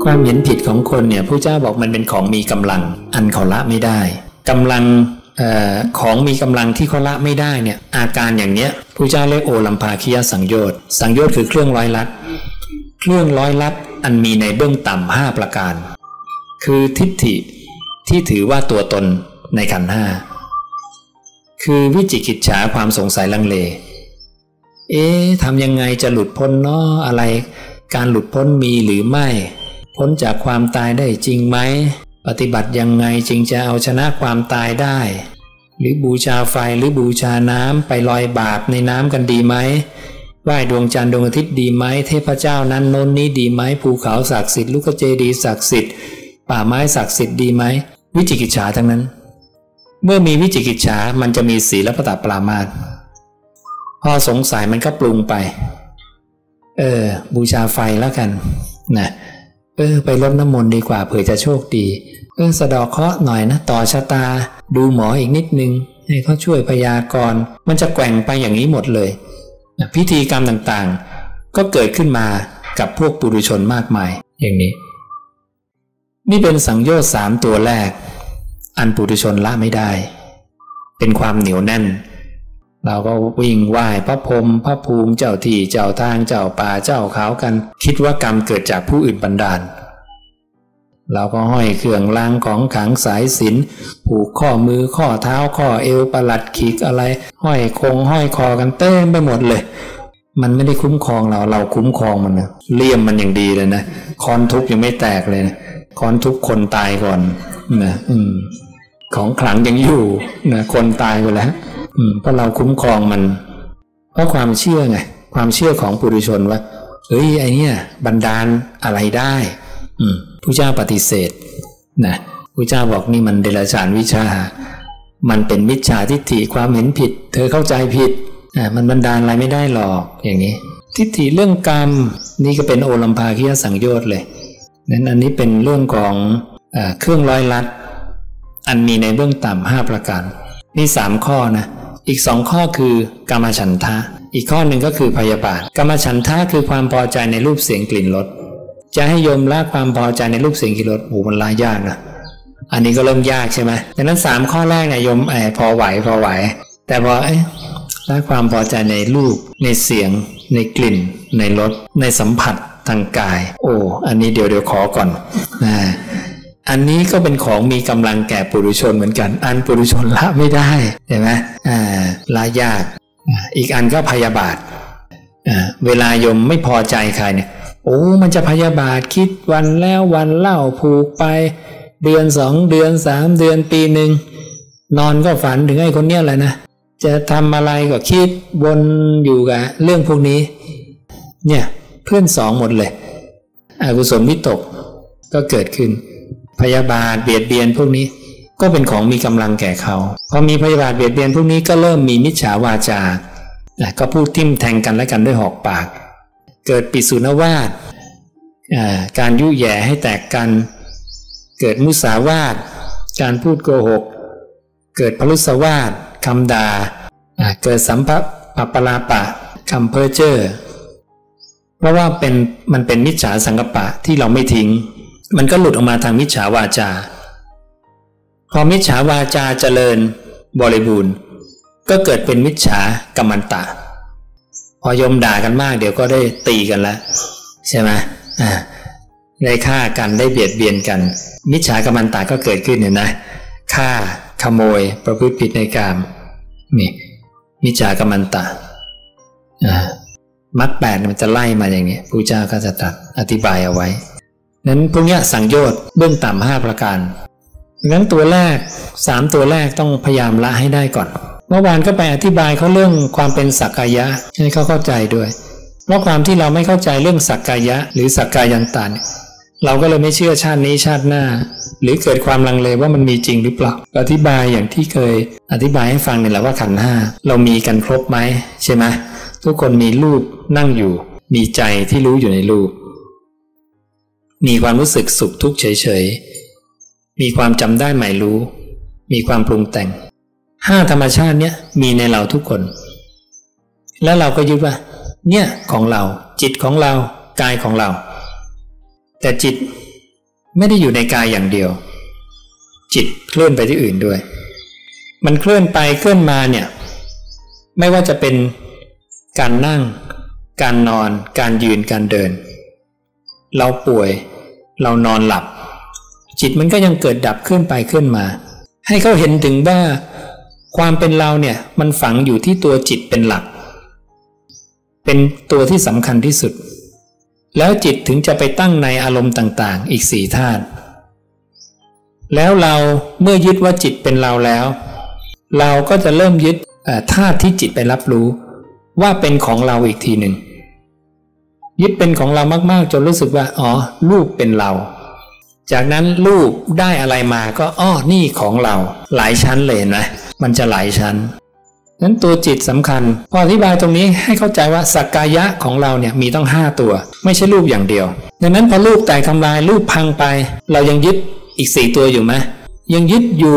ความเห็นผิดของคนเนี่ยพระเจ้าบอกมันเป็นของมีกำลังอันเขาละไม่ได้กำลังของมีกำลังที่เขาละไม่ได้เนี่ยอาการอย่างเนี้ยพระเจ้าเรียกโอลัมภาคิยสังโยชน์สังโยชน์คือเครื่องร้อยลัดเครื่องร้อยลัดอันมีในเบื้องต่ำ5ประการคือทิฏฐิที่ถือว่าตัวตนในขันธ์ห้าคือวิจิกิจฉาความสงสัยลังเลทำยังไงจะหลุดพ้นเนาะอะไรการหลุดพ้นมีหรือไม่พ้นจากความตายได้จริงไหมปฏิบัติยังไงจึงจะเอาชนะความตายได้หรือบูชาไฟหรือบูชาน้ำไปลอยบาปในน้ำกันดีไหมไหว้ดวงจันทร์ดวงอาทิตย์ดีไหมเทพเจ้านั้นโน้นนี้ดีไหมภูเขาศักดิ์สิทธิ์ลูกเจดีย์ศักดิ์สิทธิ์ป่าไม้ศักดิ์สิทธิ์ดีไหมวิจิกิจฉาทั้งนั้นเมื่อมีวิจิกิจฉามันจะมีศีลปตปรามาสพอสงสัยมันก็ปรุงไปบูชาไฟแล้วกันนะไปรดน้ำมนต์ดีกว่าเผื่อจะโชคดีสะเดาะเคราะห์หน่อยนะต่อชะตาดูหมออีกนิดนึงให้เขาช่วยพยากรณ์มันจะแกว่งไปอย่างนี้หมดเลยพิธีกรรมต่างๆก็เกิดขึ้นมากับพวกปุถุชนมากมายอย่างนี้นี่เป็นสังโยชน์3ตัวแรกอันปุถุชนละไม่ได้เป็นความเหนียวแน่นเราก็วิ่งไหว้พระพรหมพระภูมิเจ้าที่เจ้าทางเจ้าป่าเจ้าเขากันคิดว่ากรรมเกิดจากผู้อื่นบันดาลเราก็ห้อยเครื่องรางของขลังสายสิญจน์ผูกข้อมือข้อเท้าข้อเอวประหลัดขีกอะไรห้อยคงห้อยคอกันเต็มไปหมดเลยมันไม่ได้คุ้มครองเราคุ้มครองมันนะเลี่ยมมันอย่างดีเลยนะค้อนทุบยังไม่แตกเลยนะค้อนทุบคนตายก่อนนะของขลังยังอยู่นะคนตายไปแล้วเพราะเราคุ้มครองมันเพราะความเชื่อไงความเชื่อของปุถุชนว่าไอเนี่ยบันดาลอะไรได้พระเจ้าปฏิเสธนะพระเจ้าบอกนี่มันเดรัจฉานวิชามันเป็นมิจฉาทิฏฐิความเห็นผิดเธอเข้าใจผิดมันบันดาลอะไรไม่ได้หรอกอย่างนี้ทิฏฐิเรื่องกรรมนี่ก็เป็นโอลัมภาคิยสังโยชน์เลยนั้นอันนี้เป็นเรื่องของเครื่องร้อยลัดอันมีในเบื้องต่ำ5ประการนี่3ข้อนะอีก2ข้อคือกามฉันทะอีกข้อหนึ่งก็คือพยาบาทกามฉันทะคือความพอใจในรูปเสียงกลิ่นรสจะให้โยมละความพอใจในรูปเสียงกลิ่นรสมันละยากนะอันนี้ก็เริ่มยากใช่ไหมดังนั้น3ข้อแรกเนี่ยโยมพอไหวแต่พอละความพอใจในรูปในเสียงในกลิ่นในรสในสัมผัสทางกายอันนี้เดี๋ยวขอก่อนอันนี้ก็เป็นของมีกำลังแก่ปุถุชนเหมือนกันอันปุถุชนละไม่ได้เห็นไหมละยากอีกอันก็พยาบาทเวลาโยมไม่พอใจใครเนี่ยมันจะพยาบาทคิดวันแล้ววันเล่าผูกไปเดือน2เดือน3เดือนปีหนึ่งนอนก็ฝันถึงไอ้คนเนี้ยแหละนะจะทำอะไรก็คิดวนอยู่กับเรื่องพวกนี้เนี่ยเพื่อน2หมดเลยอกุศลวิตกก็เกิดขึ้นพยาบาทเบียดเบียนพวกนี้ก็เป็นของมีกำลังแก่เขาพอมีพยาบาทเบียดเบียนพวกนี้ก็เริ่มมีมิจฉาวาจาก็พูดทิ่มแทงกันและกันด้วยหอกปากเกิดปิสุนวาทการยุแย่ให้แตกกันเกิดมุสาวาทการพูดโกหกเกิดพลุสวาทคำด่าเกิดสัมภปลาปะคำเพ้อเจ้อเพราะว่ามันเป็นมิจฉาสังกัปปะที่เราไม่ทิ้งมันก็หลุดออกมาทางมิจฉาวาจาพอมิจฉาวาจาเจริญบริบูรณ์ก็เกิดเป็นมิจฉากัมมันตะพอยมด่ากันมากเดี๋ยวก็ได้ตีกันแล้วใช่ไหมได้ฆ่ากันได้เบียดเบียนกันมิจฉากัมมันตะก็เกิดขึ้นเห็นไหมฆ่าขโมยประพฤติผิดในกามนี่มิจฉากัมมันตะมรรค8มันจะไล่มาอย่างนี้พระเจ้าก็จะตรัสอธิบายเอาไว้นั้นพวกนี้สังโยชน์เบื้องต่ำ5ประการงั้นตัวแรก3ตัวแรกต้องพยายามละให้ได้ก่อนเมื่อวานก็ไปอธิบายเขาเรื่องความเป็นสักกายะให้เขาเข้าใจด้วยเพราะความที่เราไม่เข้าใจเรื่องสักกายะหรือสักกายันตาเราก็เลยไม่เชื่อชาตินี้ชาติหน้าหรือเกิดความลังเลว่ามันมีจริงหรือเปล่าอธิบายอย่างที่เคยอธิบายให้ฟังนี่แหละว่าขันธ์5เรามีกันครบไหมใช่ไหมทุกคนมีรูปนั่งอยู่มีใจที่รู้อยู่ในรูปมีความรู้สึกสุขทุกข์เฉยๆมีความจำได้หมายรู้มีความปรุงแต่ง5ธรรมชาติเนี้ยมีในเราทุกคนแล้วเราก็ยึดว่าเนี่ยของเราจิตของเรากายของเราแต่จิตไม่ได้อยู่ในกายอย่างเดียวจิตเคลื่อนไปที่อื่นด้วยมันเคลื่อนไปเคลื่อนมาเนี่ยไม่ว่าจะเป็นการนั่งการนอนการยืนการเดินเราป่วยเรานอนหลับจิตมันก็ยังเกิดดับเคลื่อนไปเคลื่อนมาให้เขาเห็นถึงว่าความเป็นเราเนี่ยมันฝังอยู่ที่ตัวจิตเป็นหลักเป็นตัวที่สำคัญที่สุดแล้วจิตถึงจะไปตั้งในอารมณ์ต่างๆอีก4ธาตุแล้วเราเมื่อยึดว่าจิตเป็นเราแล้วเราก็จะเริ่มยึดธาตุที่จิตไปรับรู้ว่าเป็นของเราอีกทีหนึ่งยึดเป็นของเรามากๆจนรู้สึกว่าอ๋อรูปเป็นเราจากนั้นรูปได้อะไรมาก็อ้อนี่ของเราหลายชั้นเลยนะมันจะหลายชั้นนั้นตัวจิตสำคัญพออธิบายตรงนี้ให้เข้าใจว่าสักกายะของเราเนี่ยมีต้อง5ตัวไม่ใช่รูปอย่างเดียวดังนั้นพอรูปแตกทำลายรูปพังไปเรายังยึดอีก4ตัวอยู่ไหมยังยึดอยู่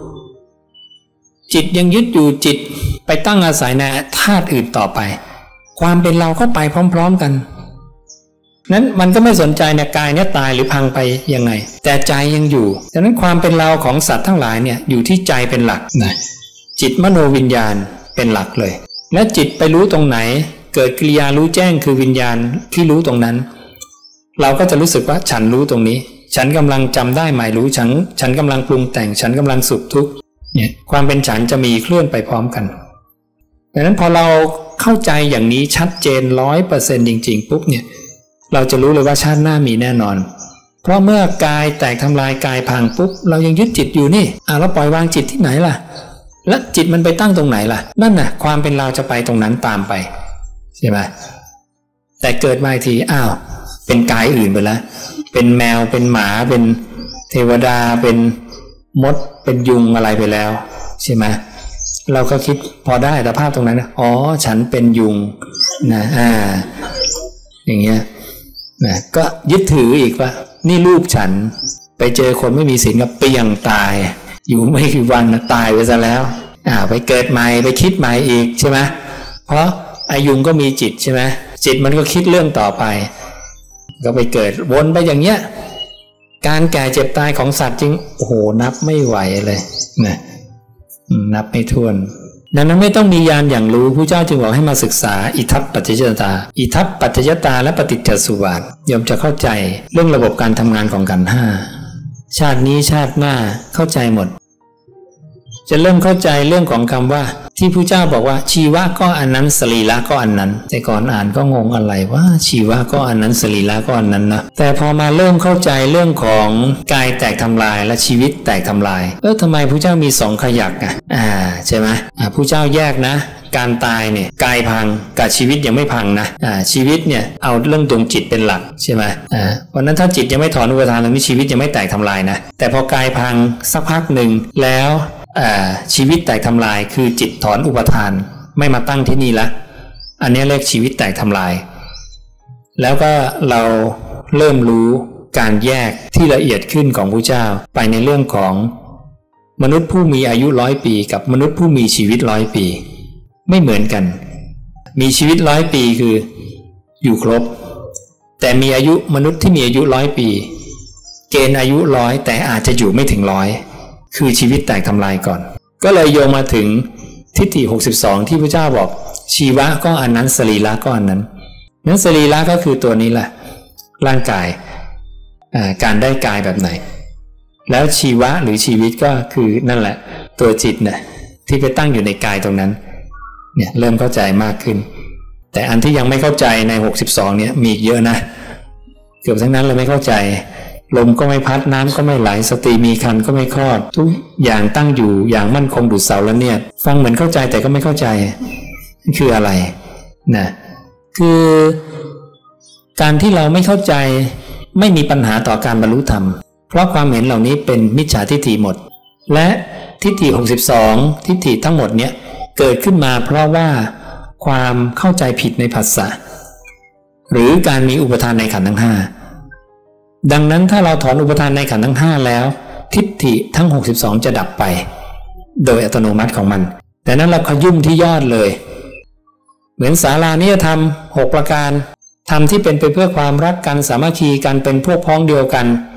จิตยังยึดอยู่จิตไปตั้งอาศัยในธาตุอื่นต่อไปความเป็นเราก็ไปพร้อมๆกันนั้นมันก็ไม่สนใจในกายเนี่ยตายหรือพังไปยังไงแต่ใจยังอยู่ดังนั้นความเป็นเราของสัตว์ทั้งหลายเนี่ยอยู่ที่ใจเป็นหลักนะจิตมโนวิญญาณเป็นหลักเลยและจิตไปรู้ตรงไหนเกิดกิริยารู้แจ้งคือวิญญาณที่รู้ตรงนั้นเราก็จะรู้สึกว่าฉันรู้ตรงนี้ฉันกำลังจำได้หมายรู้ฉันกำลังปรุงแต่งฉันกำลังสุขทุกข์เนี่ยความเป็นฉันจะมีเคลื่อนไปพร้อมกันดังนั้นพอเราเข้าใจอย่างนี้ชัดเจน 100% จริงๆปุ๊บเนี่ยเราจะรู้เลยว่าชาติหน้ามีแน่นอนเพราะเมื่อกายแตกทำลายกายพังปุ๊บเรายังยึดจิตอยู่นี่เราปล่อยวางจิตที่ไหนล่ะแล้วจิตมันไปตั้งตรงไหนล่ะนั่นน่ะความเป็นเราจะไปตรงนั้นตามไปใช่ไหมแต่เกิดมาอีกทีเป็นกายอื่นไปแล้วเป็นแมวเป็นหมาเป็นเทวดาเป็นมดเป็นยุงอะไรไปแล้วใช่ไหมเราก็คิดพอได้แต่ภาพตรงนั้นอ๋อฉันเป็นยุงนะอย่างเงี้ยนะก็ยึดถืออีกว่านี่ลูกฉันไปเจอคนไม่มีศีลก็เปียงตายอยู่ไม่กี่วันนะตายไปซะแล้วไปเกิดใหม่ไปคิดใหม่อีกใช่ไหมเพราะอายุงก็มีจิตใช่ไหมจิตมันก็คิดเรื่องต่อไปก็ไปเกิดวนไปอย่างเงี้ยการแก่เจ็บตายของสัตว์จริงโอ้โหนับไม่ไหวเลยนะนับไม่ถ้วนดังนั้นไม่ต้องมีญาณอย่างรู้พระเจ้าจึงบอกให้มาศึกษาอิทัปปัจจยตาอิทัปปัจจยตาและปฏิจจสุบาทยอมจะเข้าใจเรื่องระบบการทำงานของขันธ์ห้าชาตินี้ชาติหน้าเข้าใจหมดจะเริ่มเข้าใจเรื่องของคำว่าที่พระเจ้าบอกว่าชีวะก็อันนั้นสรีระก็อันนั้นแต่ก่อนอ่านก็งงอะไรว่าชีวะก็อันนั้นสรีระก็อันนั้นนะแต่พอมาเริ่มเข้าใจเรื่องของกายแตกทำลายและชีวิตแตกทำลายทำไมพระเจ้ามี2ขยักใช่ไหมพระเจ้าแยกนะการตายเนี่ยกายพังกับชีวิตยังไม่พังนะชีวิตเนี่ยเอาเรื่องดวงจิตเป็นหลักใช่ไหมเพราะนั้นถ้าจิตยังไม่ถอนอุปทานตรงนี้ชีวิตยังไม่แตกทำลายนะแต่พอกายพังสักพักหนึ่งแล้วชีวิตแตกทำลายคือจิตถอนอุปทานไม่มาตั้งที่นี่ละอันนี้เรียกชีวิตแตกทำลายแล้วก็เราเริ่มรู้การแยกที่ละเอียดขึ้นของพระเจ้าไปในเรื่องของมนุษย์ผู้มีอายุ100 ปีกับมนุษย์ผู้มีชีวิต100 ปีไม่เหมือนกันมีชีวิต100 ปีคืออยู่ครบแต่มีอายุมนุษย์ที่มีอายุ100 ปีเกณฑ์อายุ100แต่อาจจะอยู่ไม่ถึง100คือชีวิตแตกทำลายก่อนก็เลยโยงมาถึงทิฏฐิ62ที่พระเจ้าบอกชีวะก็อันนั้นสรีระก็อันนั้นนั้นสรีระก็คือตัวนี้แหละร่างกายการได้กายแบบไหนแล้วชีวะหรือชีวิตก็คือนั่นแหละตัวจิตเนี่ยที่ไปตั้งอยู่ในกายตรงนั้นเนี่ยเริ่มเข้าใจมากขึ้นแต่อันที่ยังไม่เข้าใจใน62เนี่ยมีเยอะนะเกือบทั้งนั้นเลยไม่เข้าใจลมก็ไม่พัดน้ำก็ไม่ไหลสตรีมีครรภ์ก็ไม่คลอดทุกอย่างตั้งอยู่อย่างมั่นคงดุจเสาละเนี่ยฟังเหมือนเข้าใจแต่ก็ไม่เข้าใจนี่คืออะไรนะคือการที่เราไม่เข้าใจไม่มีปัญหาต่อการบรรลุธรรมเพราะความเห็นเหล่านี้เป็นมิจฉาทิฏฐิหมดและทิฏฐิ62ทิฏฐิทั้งหมดเนี่ยเกิดขึ้นมาเพราะว่าความเข้าใจผิดในผัสสะหรือการมีอุปทานในขันธ์ทั้ง5ดังนั้นถ้าเราถอนอุปทานในขันธ์ทั้ง5แล้วทิฏฐิทั้ง62จะดับไปโดยอัตโนมัติของมันแต่นั้นเราขยุ่มที่ยอดเลยเหมือนศาลานิยธรรม6ประการธรรมที่เป็นไปเพื่อความรักกันสามัคคีกันเป็นพวกพ้องเดียวกัน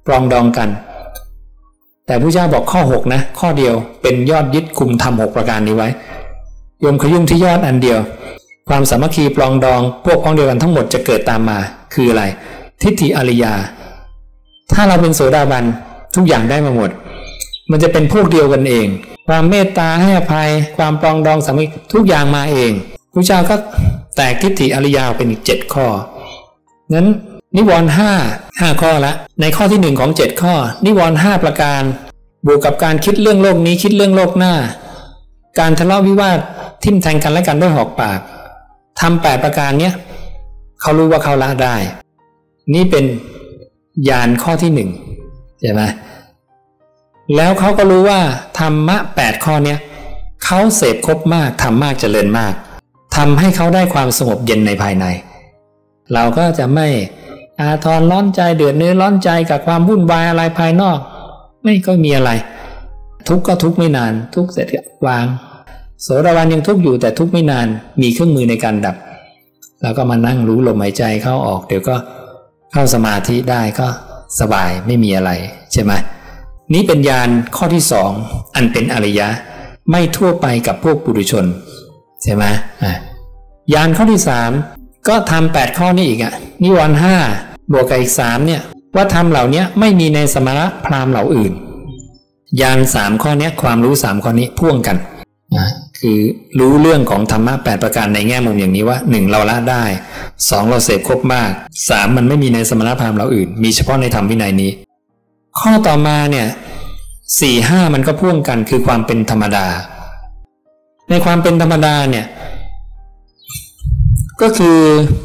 ปรองดองกันแต่พระเจ้าบอกข้อ6นะข้อเดียวเป็นยอดยึดคุมธรรม6ประการนี้ไว้โยมขยุ่มที่ยอดอันเดียวความสามัคคีปรองดองพวกพ้องเดียวกันทั้งหมดจะเกิดตามมาคืออะไรทิฏฐิอริยาถ้าเราเป็นโสดาบันทุกอย่างได้มาหมดมันจะเป็นพวกเดียวกันเองความเมตตาให้อภัยความปรองดองสามัคคีทุกอย่างมาเองพระเจ้าก็แตกทิฏฐิอริยาเป็นอีก7ข้อนั้นนิวรณ์5ข้อละในข้อที่1ของ7ข้อนิวรณ์5ประการบวกกับการคิดเรื่องโลกนี้คิดเรื่องโลกหน้าการทะเลาะวิวาททิ่มแทงกันและกันด้วยหอกปากทำ8ประการเนี้ยเขารู้ว่าเขาละได้นี่เป็นญาณข้อที่1ใช่ไหมแล้วเขาก็รู้ว่าธรรมะ8ข้อเนี้ยเขาเสพครบมากทำมากเจริญมากทำให้เขาได้ความสงบเย็นในภายในเราก็จะไม่อาทรร้อนใจเดือดเนื้อร้อนใจกับความวุ่นวายอะไรภายนอกไม่ก็มีอะไรทุกข์ก็ทุกข์ไม่นานทุกข์เสร็จก็วางโสดาบันยังทุกข์อยู่แต่ทุกข์ไม่นานมีเครื่องมือในการดับแล้วก็มานั่งรู้ลมหายใจเข้าออกเดี๋ยวก็เข้าสมาธิได้ก็สบายไม่มีอะไรใช่ไหมนี้เป็นญาณข้อที่2อันเป็นอริยะไม่ทั่วไปกับพวกปุถุชนใช่ไหมญาณข้อที่3ก็ทำ8ข้อนี้อีกนิวรณ์5บวกกับอีก3เนี่ยว่าธรรมเหล่านี้ไม่มีในสมณะพราหมณ์เหล่าอื่นญาณ3ข้อนี้ความรู้3ข้อนี้พ่วงกันคือรู้เรื่องของธรรมะ8ประการในแง่มุมอย่างนี้ว่า1เราละได้2เราเสพครบมาก3มันไม่มีในสมณะพราหมณ์เหล่าอื่นมีเฉพาะในธรรมวินัยนี้ข้อต่อมาเนี่ย4-5มันก็พ่วงกันคือความเป็นธรรมดาในความเป็นธรรมดาเนี่ยก็คือ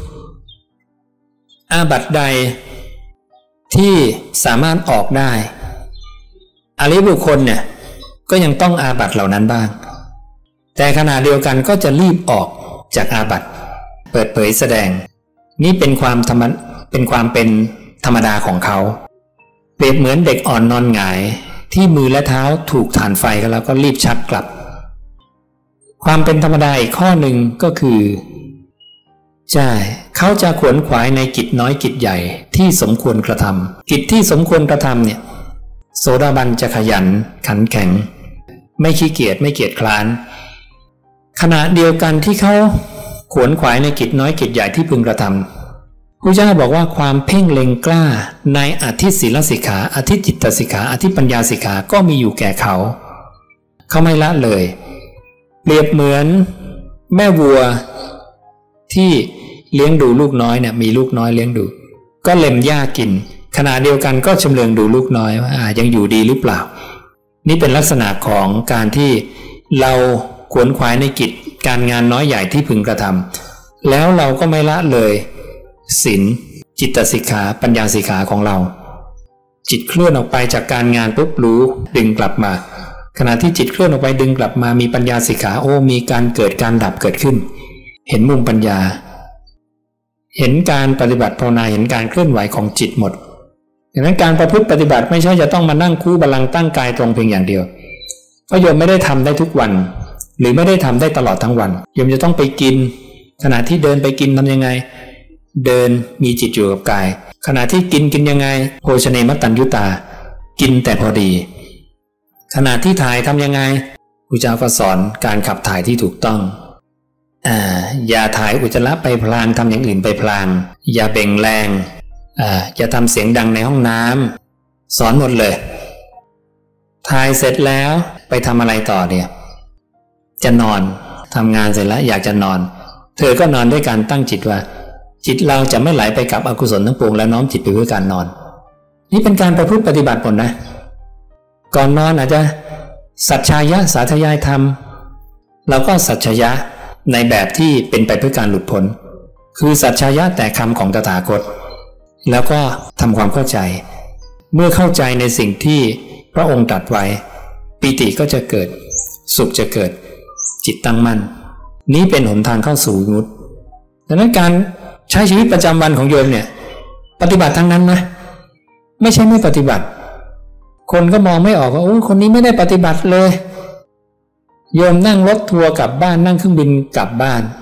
อาบัติใดที่สามารถออกได้อริยบุคคลเนี่ยก็ยังต้องอาบัติเหล่านั้นบ้างแต่ขณะเดียวกันก็จะรีบออกจากอาบัติเปิดเผยแสดงนี่เป็นความเป็นธรรมดาของเขาเปรียบเหมือนเด็กอ่อนนอนหงายที่มือและเท้าถูกถ่านไฟกันแล้วก็รีบชักกลับความเป็นธรรมดาอีกข้อหนึ่งก็คือใช่เขาจะขวนขวายในกิจน้อยกิจใหญ่ที่สมควรกระทำกิจที่สมควรกระทำเนี่ยโสดาบันจะขยันขันแข็งไม่ขี้เกียจไม่เกียจคร้านขณะเดียวกันที่เขาขวนขวายในกิจน้อยกิจใหญ่ที่พึงกระทำพระเจ้าบอกว่าความเพ่งเล็งกล้าในอธิศีลสิกขาอธิจิตตสิกขาอธิปัญญาสิกขาก็มีอยู่แก่เขาไม่ละเลยเปรียบเหมือนแม่วัวที่เลี้ยงดูลูกน้อยเนี่ยมีลูกน้อยเลี้ยงดูก็เล็มหญ้ากินขณะเดียวกันก็ชำเลืองดูลูกน้อยว่ายังอยู่ดีหรือเปล่านี่เป็นลักษณะของการที่เราขวนขวายในกิจการงานน้อยใหญ่ที่พึงกระทำแล้วเราก็ไม่ละเลยศีลจิตสิกขาปัญญาสิกขาของเราจิตเคลื่อนออกไปจากการงานปุ๊บรู้ดึงกลับมาขณะที่จิตเคลื่อนออกไปดึงกลับมามีปัญญาสิกขามีการเกิดการดับเกิดขึ้นเห็นมุมปัญญาเห็นการปฏิบัติภาวนาเห็นการเคลื่อนไหวของจิตหมดดังนั้นการประพฤติปฏิบัติไม่ใช่จะต้องมานั่งคู่บัลลังก์ตั้งกายตรงเพียงอย่างเดียวเพราะโยมไม่ได้ทำได้ทุกวันหรือไม่ได้ทำได้ตลอดทั้งวันโยมจะต้องไปกินขณะที่เดินไปกินทำยังไงเดินมีจิตอยู่กับกายขณะที่กินยังไงโภชเนมัตตัญญุตากินแต่พอดีขณะที่ถ่ายทำยังไงพระเจ้าก็สอนการขับถ่ายที่ถูกต้องอย่าถ่ายอุจจาระไปพลางทำอย่างอื่นไปพลางอย่าเบ่งแรงอย่าทำเสียงดังในห้องน้ำสอนหมดเลยถ่ายเสร็จแล้วไปทำอะไรต่อเนี่ยจะนอนทำงานเสร็จแล้วอยากจะนอนเธอก็นอนด้วยการตั้งจิตว่าจิตเราจะไม่ไหลไปกับอกุศลทั้งปวงแล้วน้อมจิตไปเพื่อการนอนนี่เป็นการประพฤติปฏิบัติหมดนะก่อนนอนอาจจะสัจฉายะสาธยายธรรมเราก็สัจฉายะในแบบที่เป็นไปเพื่อการหลุดพ้นคือสัจฉายะแต่คำของตถาคตแล้วก็ทำความเข้าใจเมื่อเข้าใจในสิ่งที่พระองค์ตรัสไว้ปิติก็จะเกิดสุขจะเกิดจิตตั้งมั่นนี้เป็นหนทางเข้าสู่วิมุตติดังนั้นการใช้ชีวิตประจำวันของโยมเนี่ยปฏิบัติทั้งนั้นนะไม่ใช่ไม่ปฏิบัติคนก็มองไม่ออกว่าคนนี้ไม่ได้ปฏิบัติเลยโยมนั่งรถทัวร์กลับบ้านนั่งเครื่องบินกลับบ้าน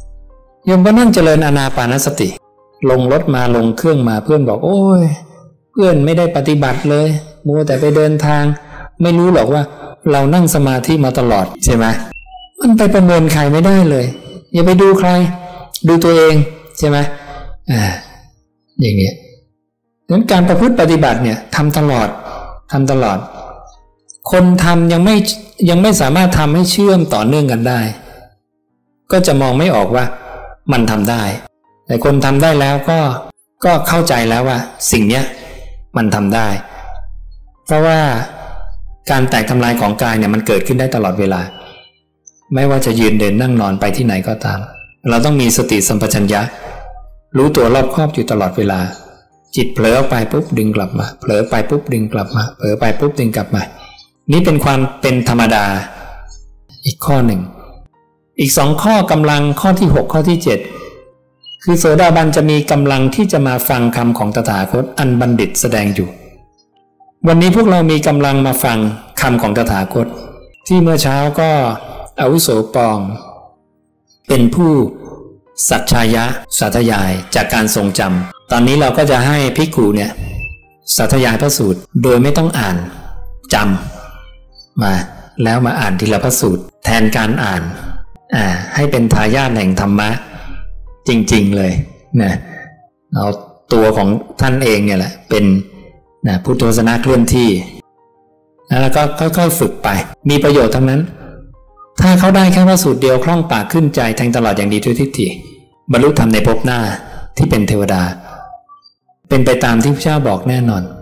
โยมก็นั่งเจริญอานาปานสติลงรถมาลงเครื่องมาเพื่อนบอกโอ้ยพื่อนไม่ได้ปฏิบัติเลยมัวแต่ไปเดินทางไม่รู้หรอกว่าเรานั่งสมาธิมาตลอดใช่ไหมมันไปประเมินใครไม่ได้เลยอย่าไปดูใครดูตัวเองใช่ไหมอย่างนี้นั้นการประพฤติปฏิบัติเนี่ยทำตลอดคนทำยังไม่สามารถทำให้เชื่อมต่อเนื่องกันได้ก็จะมองไม่ออกว่ามันทำได้แต่คนทำได้แล้วก็เข้าใจแล้วว่าสิ่งเนี้ยมันทำได้เพราะว่าการแตกทำลายของกายเนี่ยมันเกิดขึ้นได้ตลอดเวลาไม่ว่าจะยืนเดินนั่งนอนไปที่ไหนก็ตามเราต้องมีสติสัมปชัญญะรู้ตัวรอบคอบอยู่ตลอดเวลาจิตเผลอไปปุ๊บดึงกลับมาเผลอไปปุ๊บดึงกลับมาเผลอไปปุ๊บดึงกลับมานี่เป็นความเป็นธรรมดาอีกข้อหนึ่งอีก2ข้อกำลังข้อที่6ข้อที่7คือโสดาบันจะมีกำลังที่จะมาฟังคำของตถาคตอันบัณฑิตแสดงอยู่วันนี้พวกเรามีกำลังมาฟังคำของตถาคตที่เมื่อเช้าก็อาวุโสปองเป็นผู้สัจฉายะสาธยายจากการทรงจำตอนนี้เราก็จะให้ภิกขุเนี่ยสาธยายพระสูตรโดยไม่ต้องอ่านจำมาแล้วมาอ่านทีละพระสูตรแทนการอ่านให้เป็นทายาทแห่งธรรมะจริงๆเลยนะเอาตัวของท่านเองเนี่ยแหละเป็นพุทธวจนะเคลื่อนที่แล้วก็ค่อยๆฝึกไปมีประโยชน์ทั้งนั้นถ้าเขาได้แค่พระสูตรเดียวคล่องปากขึ้นใจแทงตลอดอย่างดีด้วยทิฏฐิบรรลุธรรมในภพหน้าที่เป็นเทวดาเป็นไปตามที่พระเจ้าบอกแน่นอน